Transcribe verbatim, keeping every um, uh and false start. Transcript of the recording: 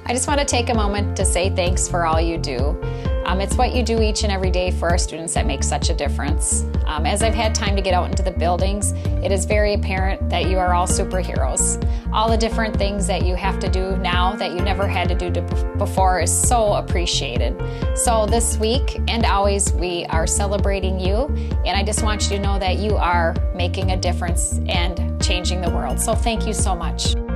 I just want to take a moment to say thanks for all you do. Um, it's what you do each and every day for our students that makes such a difference. Um, as I've had time to get out into the buildings, it is very apparent that you are all superheroes. All the different things that you have to do now that you never had to do to before is so appreciated. So this week and always we are celebrating you, and I just want you to know that you are making a difference and changing the world. So thank you so much.